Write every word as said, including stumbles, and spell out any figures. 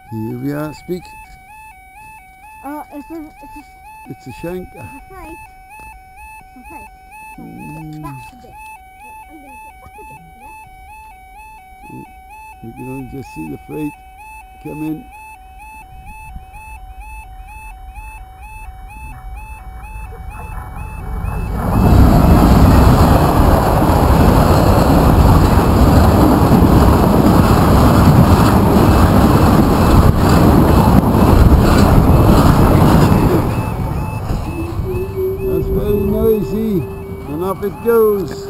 Here we are. Speak. Oh, it's a, it's a, It's a shank. it's a freight. It's a freight. So I'm going to get back a bit. I'm going to get back a bit, yeah? You can only just see the freight come in. That's very noisy, and off it goes.